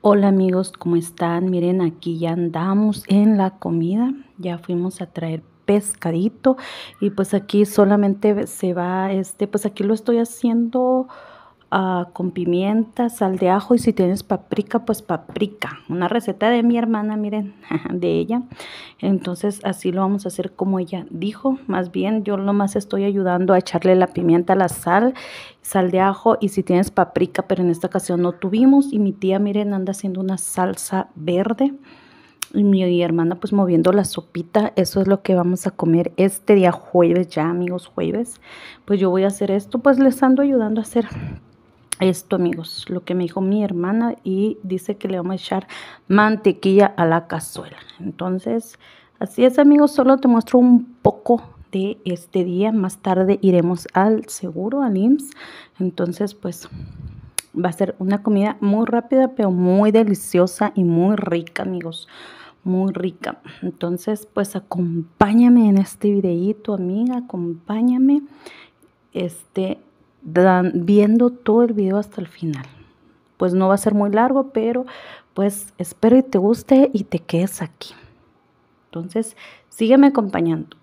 Hola amigos, ¿cómo están? Miren, aquí ya andamos en la comida. Ya fuimos a traer pescadito y pues aquí solamente se va, pues aquí lo estoy haciendo con pimienta, sal de ajo y si tienes paprika, pues paprika. Una receta de mi hermana, miren, de ella. Entonces así lo vamos a hacer como ella dijo. Más bien yo nomás estoy ayudando a echarle la pimienta, la sal de ajo y si tienes paprika, pero en esta ocasión no tuvimos y mi tía, miren, anda haciendo una salsa verde y mi hermana pues moviendo la sopita. Eso es lo que vamos a comer este día jueves ya, amigos, jueves. Pues yo voy a hacer esto, pues les ando ayudando a hacer esto, amigos, lo que me dijo mi hermana y dice que le vamos a echar mantequilla a la cazuela. Entonces, así es, amigos, solo te muestro un poco de este día. Más tarde iremos al seguro, al IMSS. Entonces, pues va a ser una comida muy rápida, pero muy deliciosa y muy rica, amigos. Muy rica. Entonces, pues acompáñame en este videíto, amiga, acompáñame. Viendo todo el video hasta el final. Pues no va a ser muy largo, pero pues espero y te guste y te quedes aquí. Entonces, sígueme acompañando.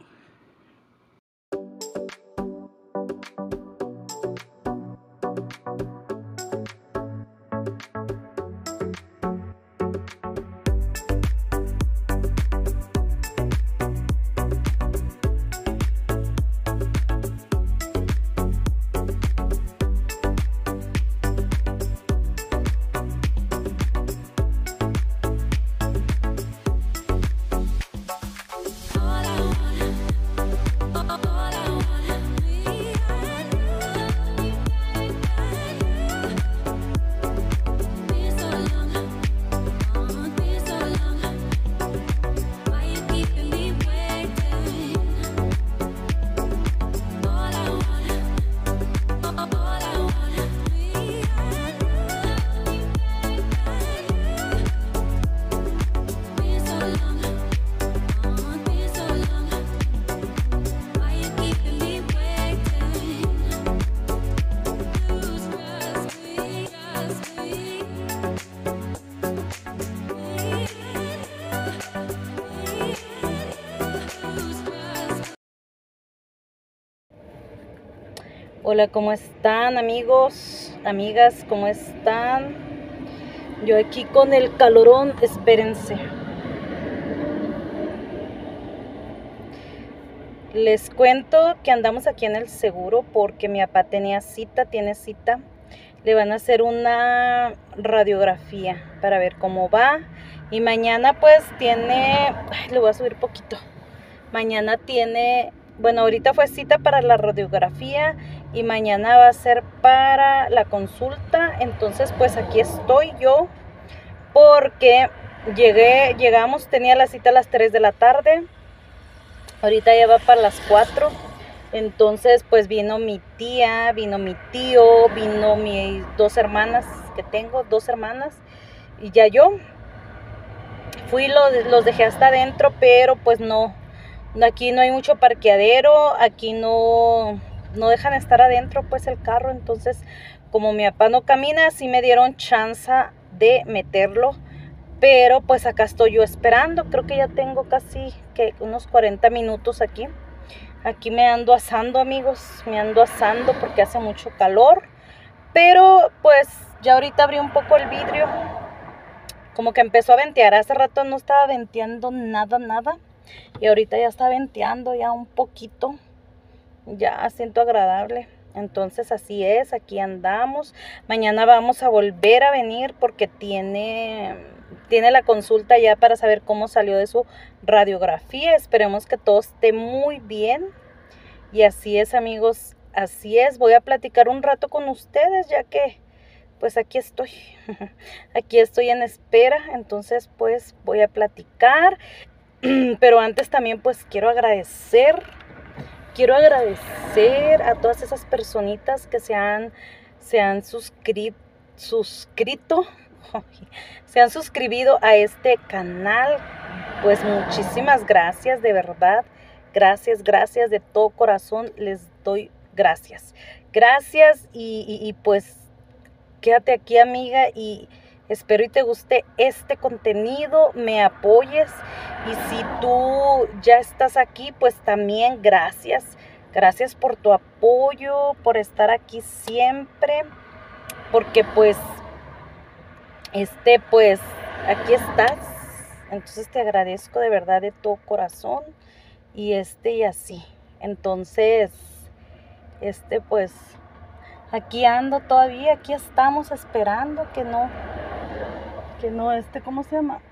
Hola, ¿cómo están, amigos, amigas? ¿Cómo están? Yo aquí con el calorón, espérense. Les cuento que andamos aquí en el seguro porque mi papá tiene cita. Le van a hacer una radiografía para ver cómo va. Y mañana pues tiene, le voy a subir poquito. Mañana tiene, bueno, ahorita fue cita para la radiografía y mañana va a ser para la consulta. Entonces pues aquí estoy yo porque llegamos, tenía la cita a las 3 de la tarde. Ahorita ya va para las 4. Entonces pues vino mi tía, vino mi tío, vino mis dos hermanas que tengo, dos hermanas y ya yo. Fui, los dejé hasta adentro, pero pues no, aquí no hay mucho parqueadero, aquí no dejan estar adentro pues el carro. Entonces como mi papá no camina, sí me dieron chance de meterlo. Pero pues acá estoy yo esperando, creo que ya tengo casi que unos 40 minutos aquí. Aquí me ando asando, amigos, me ando asando porque hace mucho calor. Pero pues ya ahorita abrí un poco el vidrio, como que empezó a ventear. Hace rato no estaba venteando nada. Y ahorita ya está venteando ya un poquito, ya siento agradable. Entonces así es, aquí andamos. Mañana vamos a volver a venir porque tiene la consulta ya para saber cómo salió de su radiografía. Esperemos que todo esté muy bien. Y así es, amigos, así es. Voy a platicar un rato con ustedes ya que pues aquí estoy. Aquí estoy en espera. Entonces pues voy a platicar. Pero antes también pues quiero agradecer a todas esas personitas que se han suscrito, se han suscribido a este canal. Pues muchísimas gracias, de verdad. Gracias de todo corazón. Les doy gracias. Y pues quédate aquí, amiga, y espero y te guste este contenido, me apoyes. Y si tú ya estás aquí, pues también gracias. Gracias por tu apoyo, por estar aquí siempre, porque pues, pues, aquí estás. Entonces te agradezco de verdad de todo corazón y y así. Entonces, pues, aquí ando todavía, aquí estamos esperando que no, ¿cómo se llama?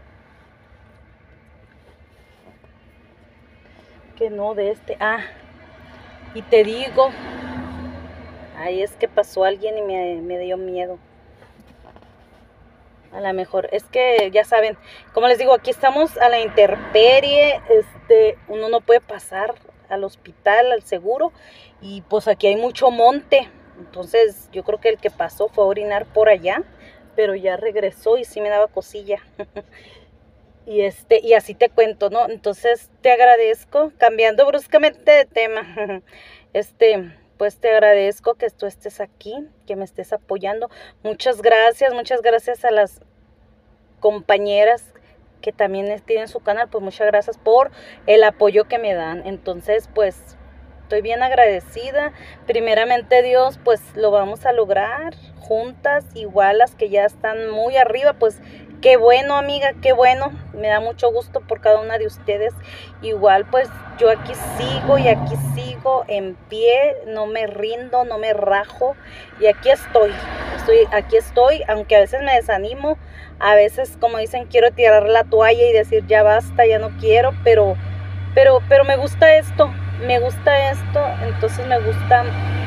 Que no y te digo, ahí es que pasó alguien y me dio miedo. A lo mejor, es que ya saben, como les digo, aquí estamos a la intemperie, uno no puede pasar al hospital, al seguro, y pues aquí hay mucho monte, entonces yo creo que el que pasó fue a orinar por allá, pero ya regresó y sí me daba cosilla. Y así te cuento, ¿no? Entonces te agradezco, cambiando bruscamente de tema, pues te agradezco que tú estés aquí, que me estés apoyando. Muchas gracias a las compañeras que también tienen su canal, pues muchas gracias por el apoyo que me dan. Entonces, pues estoy bien agradecida. Primeramente Dios, pues lo vamos a lograr juntas, igual las que ya están muy arriba, pues qué bueno, amiga, qué bueno. Me da mucho gusto por cada una de ustedes. Igual, pues yo aquí sigo y aquí sigo en pie, no me rindo, no me rajo y aquí aquí estoy, aunque a veces me desanimo, a veces, como dicen, quiero tirar la toalla y decir ya basta, ya no quiero, pero me gusta esto, entonces me gusta.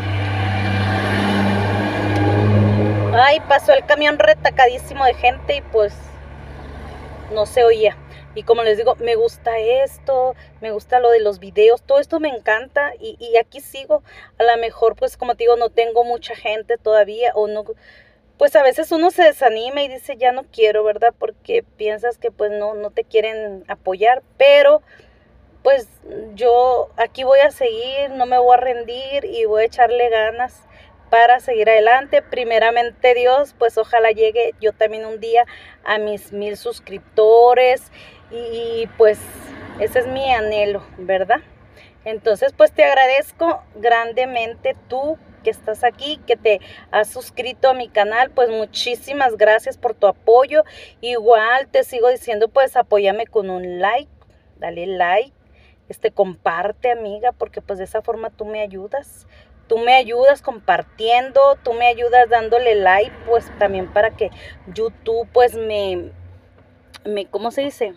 Ay, pasó el camión retacadísimo de gente y pues no se oía. Y como les digo, me gusta esto, me gusta lo de los videos, todo esto me encanta y aquí sigo. A lo mejor, pues como te digo, no tengo mucha gente todavía o no, pues a veces uno se desanima y dice ya no quiero, ¿verdad? Porque piensas que pues no te quieren apoyar, pero pues yo aquí voy a seguir, no me voy a rendir y voy a echarle ganas para seguir adelante. Primeramente Dios, pues ojalá llegue yo también un día a mis 1000 suscriptores y pues ese es mi anhelo, ¿verdad? Entonces pues te agradezco grandemente tú que estás aquí, que te has suscrito a mi canal, pues muchísimas gracias por tu apoyo. Igual te sigo diciendo, pues apóyame con un like, dale like, comparte, amiga, porque pues de esa forma tú me ayudas compartiendo, tú me ayudas dándole like, pues también para que YouTube pues ¿cómo se dice?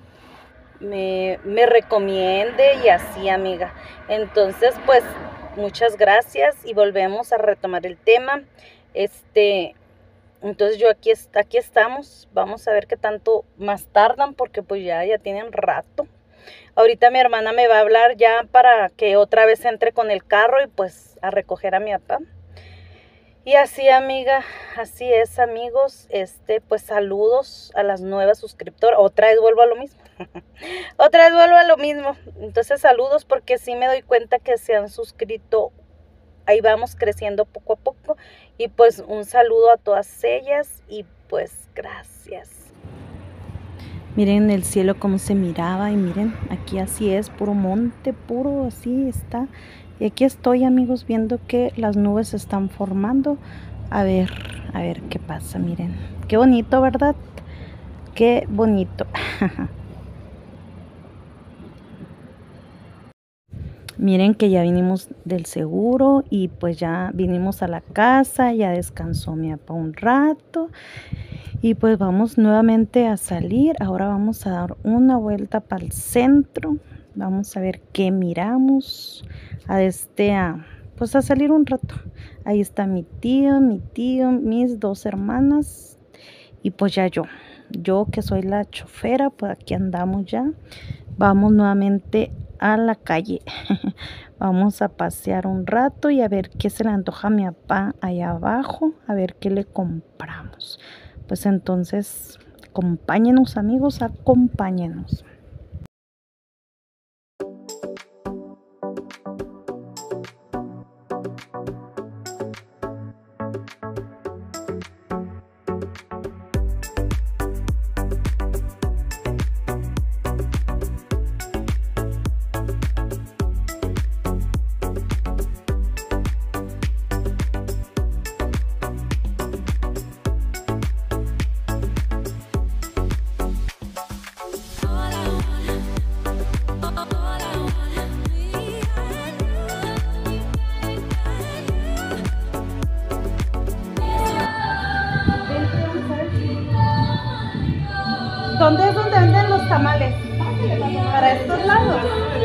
Me recomiende y así, amiga. Entonces, pues, muchas gracias y volvemos a retomar el tema. Entonces yo aquí estamos. Vamos a ver qué tanto más tardan porque pues ya tienen rato. Ahorita mi hermana me va a hablar ya para que otra vez entre con el carro y pues a recoger a mi papá. Y así, amiga, así es, amigos. Pues saludos a las nuevas suscriptoras. Otra vez vuelvo a lo mismo. Otra vez vuelvo a lo mismo. Entonces saludos porque sí me doy cuenta que se han suscrito. Ahí vamos creciendo poco a poco. Y pues un saludo a todas ellas y pues gracias. Miren el cielo como se miraba y miren, aquí así es, puro monte, puro así está. Y aquí estoy, amigos, viendo que las nubes se están formando. A ver qué pasa, miren. Qué bonito, ¿verdad? Qué bonito. Miren que ya vinimos del seguro y pues ya vinimos a la casa, ya descansó mi papá un rato. Y pues vamos nuevamente a salir. Ahora vamos a dar una vuelta para el centro. Vamos a ver qué miramos. Pues a salir un rato. Ahí está mi tío, mis 2 hermanas. Y pues ya yo que soy la chofera, pues aquí andamos ya. Vamos nuevamente a la calle. Vamos a pasear un rato y a ver qué se le antoja a mi papá allá abajo. A ver qué le compramos. Pues entonces, acompáñenos, amigos, acompáñenos. ¿Dónde es donde venden los tamales? Para estos lados.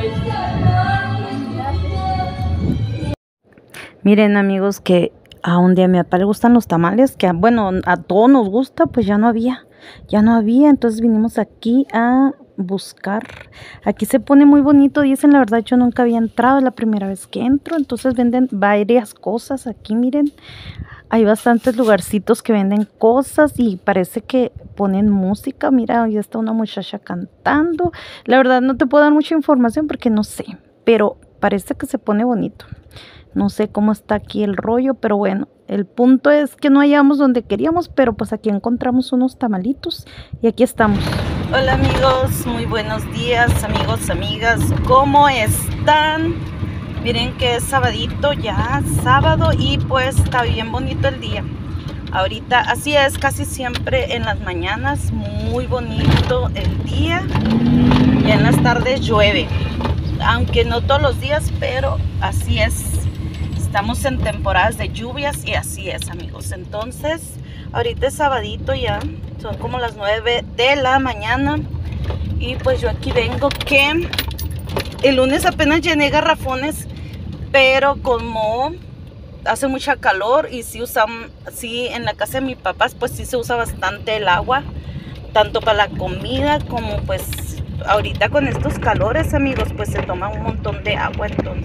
Miren, amigos, que a un día a mi papá le gustan los tamales, que bueno, a todos nos gusta, pues ya no había, entonces vinimos aquí a buscar. Aquí se pone muy bonito, dicen, la verdad yo nunca había entrado, es la primera vez que entro, entonces venden varias cosas aquí, miren. Hay bastantes lugarcitos que venden cosas y parece que ponen música. Mira, ya está una muchacha cantando. La verdad no te puedo dar mucha información porque no sé, pero parece que se pone bonito. No sé cómo está aquí el rollo, pero bueno, el punto es que no hallamos donde queríamos, pero pues aquí encontramos unos tamalitos y aquí estamos. Hola amigos, muy buenos días, amigos, amigas, ¿cómo están? Miren que es sabadito ya, sábado, y pues está bien bonito el día. Ahorita, así es casi siempre en las mañanas, muy bonito el día. Y en las tardes llueve, aunque no todos los días, pero así es. Estamos en temporadas de lluvias y así es, amigos. Entonces, ahorita es sabadito ya, son como las 9 de la mañana. Y pues yo aquí vengo que el lunes apenas llené garrafones, pero como hace mucha calor y sí en la casa de mis papás pues sí se usa bastante el agua, tanto para la comida como pues ahorita con estos calores, amigos, pues se toma un montón de agua,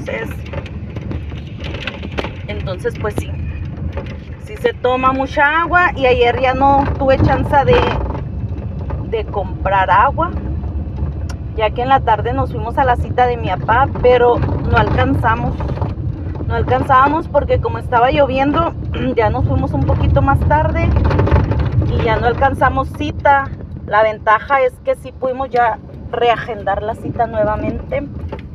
entonces pues sí se toma mucha agua. Y ayer ya no tuve chance de comprar agua, ya que en la tarde nos fuimos a la cita de mi papá, pero no alcanzábamos porque como estaba lloviendo, ya nos fuimos un poquito más tarde y ya no alcanzamos cita. La ventaja es que sí pudimos ya reagendar la cita nuevamente,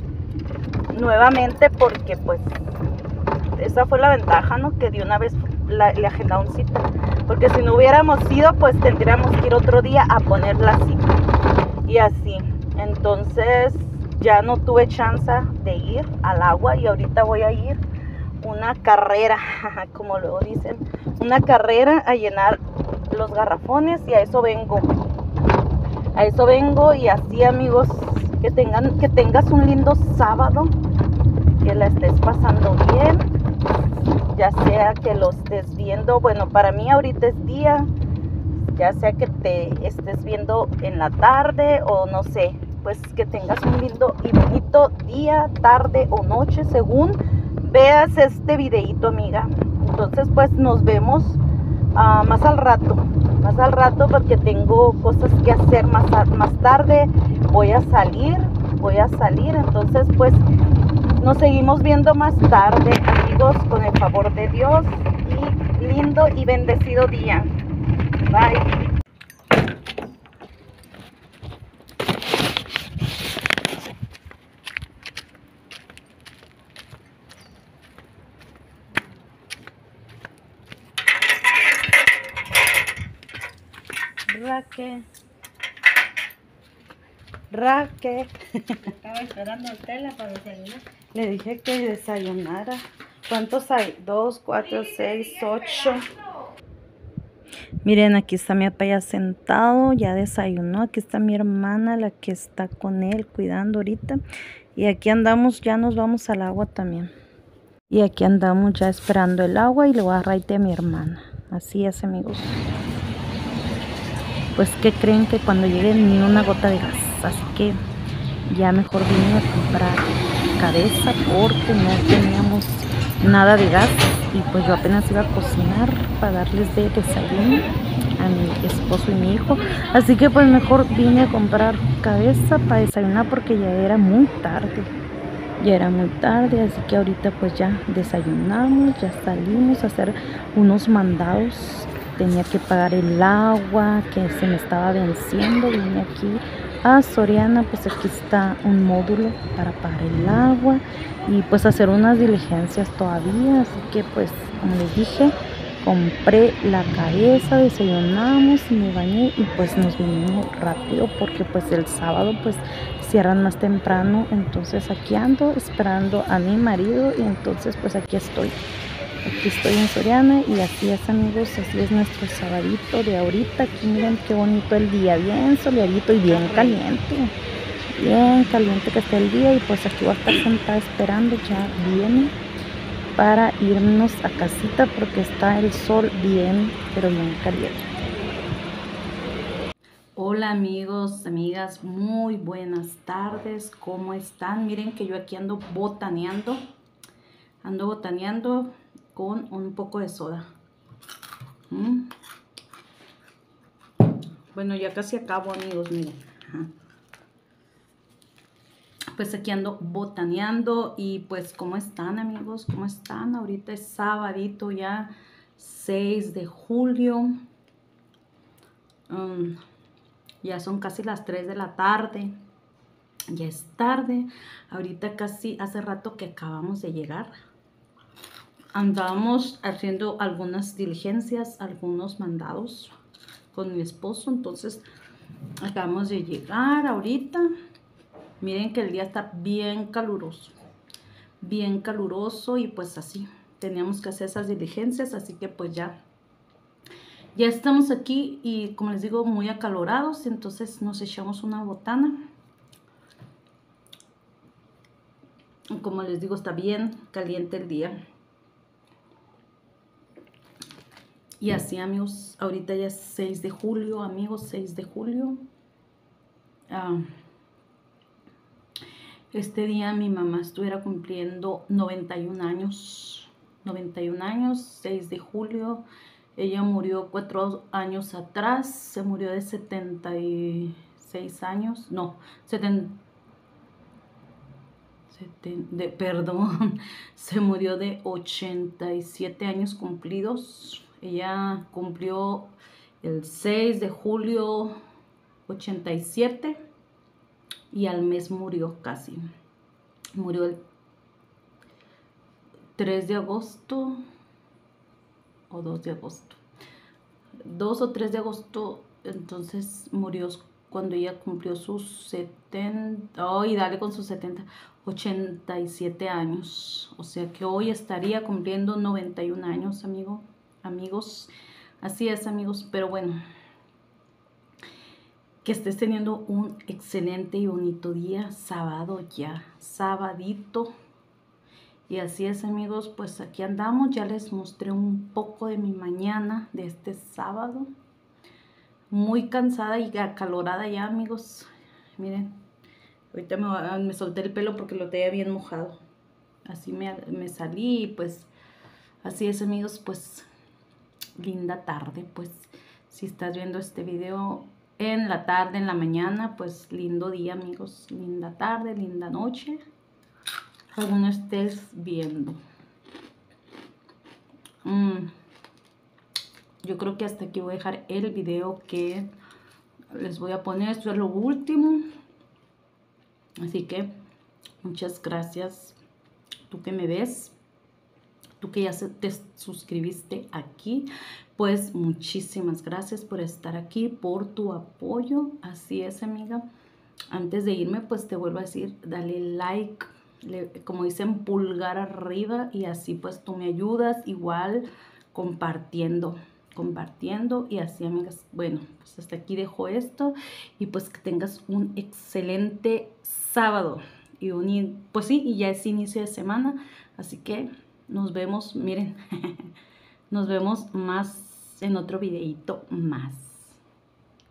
porque pues esa fue la ventaja, ¿no? Que de una vez le agendamos cita, porque si no hubiéramos ido, pues tendríamos que ir otro día a poner la cita y así. Entonces ya no tuve chance de ir al agua y ahorita voy a ir una carrera, como luego dicen, una carrera a llenar los garrafones, y a eso vengo. Y así, amigos, que tengas un lindo sábado, que la estés pasando bien, ya sea que lo estés viendo, bueno, para mí ahorita es día, ya sea que te estés viendo en la tarde o no sé, pues que tengas un lindo y bonito día, tarde o noche, según veas este videito, amiga. Entonces pues nos vemos más al rato, porque tengo cosas que hacer más tarde. Voy a salir, entonces pues nos seguimos viendo más tarde, amigos, con el favor de Dios, y lindo y bendecido día. Bye. Raque. Estaba esperando a Tela para desayunar. Le dije que desayunara. ¿Cuántos hay? 2, 4, 6, 8. Miren, aquí está mi papá ya sentado, ya desayunó. Aquí está mi hermana, la que está con él cuidando ahorita. Y aquí andamos, ya nos vamos al agua también. Y aquí andamos ya esperando el agua y le voy a raite a mi hermana. Así es, amigos. Pues que creen que cuando llegue ni una gota de gas, así que ya mejor vine a comprar cabeza porque no teníamos nada de gas y pues yo apenas iba a cocinar para darles de desayuno a mi esposo y mi hijo, así que pues mejor vine a comprar cabeza para desayunar porque ya era muy tarde, así que ahorita pues ya desayunamos, ya salimos a hacer unos mandados. Tenía que pagar el agua que se me estaba venciendo. Vine aquí a Soriana, pues aquí está un módulo para pagar el agua y pues hacer unas diligencias todavía. Así que pues, como les dije, compré la cabeza, desayunamos y me bañé y pues nos vinimos rápido porque pues el sábado pues cierran más temprano. Entonces aquí ando esperando a mi marido y entonces pues aquí estoy. Aquí estoy en Soriana y así es, amigos, así es nuestro sabadito de ahorita. Aquí miren qué bonito el día, bien soleadito y bien caliente que está el día. Y pues aquí voy a estar sentada esperando, ya viene para irnos a casita porque está el sol bien, pero bien caliente. Hola amigos, amigas, muy buenas tardes, ¿cómo están? Miren que yo aquí ando botaneando con un poco de soda. Bueno, ya casi acabo, amigos, miren. Pues aquí ando botaneando y pues ¿cómo están, amigos? ¿Cómo están? Ahorita es sabadito ya, 6 de julio. Ya son casi las 3 de la tarde. Ya es tarde. Ahorita casi hace rato que acabamos de llegar. Andábamos haciendo algunas diligencias, algunos mandados con mi esposo. Entonces acabamos de llegar ahorita. Miren que el día está bien caluroso y pues así teníamos que hacer esas diligencias, así que pues ya estamos aquí y como les digo muy acalorados. Entonces nos echamos una botana. Como les digo, está bien caliente el día. Y así, amigos, ahorita ya es 6 de julio, amigos, 6 de julio. Este día mi mamá estuviera cumpliendo 91 años. 91 años, 6 de julio. Ella murió 4 años atrás. Se murió de 76 años. No, perdón. Se murió de 87 años cumplidos. Ella cumplió el 6 de julio 87 y al mes murió casi. Murió el 3 de agosto o 2 de agosto. 2 o 3 de agosto, entonces murió cuando ella cumplió sus 70, y dale con sus 70, 87 años. O sea que hoy estaría cumpliendo 91 años, amigos. Así es, amigos, pero bueno, que estés teniendo un excelente y bonito día, sábado ya, sabadito. Y así es, amigos, pues aquí andamos. Ya les mostré un poco de mi mañana de este sábado. Muy cansada y acalorada ya, amigos. Miren, ahorita me solté el pelo porque lo tenía bien mojado. Así me salí y pues así es, amigos, pues linda tarde. Pues si estás viendo este video en la tarde, en la mañana, pues lindo día, amigos. Linda tarde, linda noche. Según estés viendo. Yo creo que hasta aquí voy a dejar el video que les voy a poner. Esto es lo último. Así que muchas gracias. Tú que me ves, tú que ya te suscribiste aquí, pues muchísimas gracias por estar aquí, por tu apoyo. Así es, amiga. Antes de irme, pues te vuelvo a decir, dale like, como dicen, pulgar arriba, y así pues tú me ayudas igual compartiendo y así, amigas. Bueno, pues hasta aquí dejo esto y pues que tengas un excelente sábado y pues sí, y ya es inicio de semana, así que nos vemos, miren, nos vemos más en otro videito más.